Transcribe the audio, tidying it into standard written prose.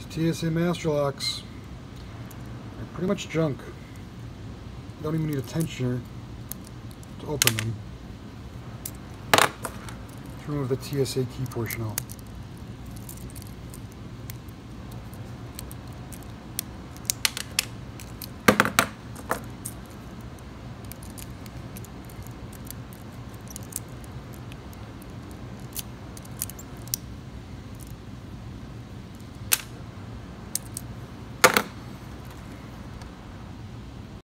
TSA master locks are pretty much junk. You don't even need a tensioner to open them. Let's remove the TSA key portion out.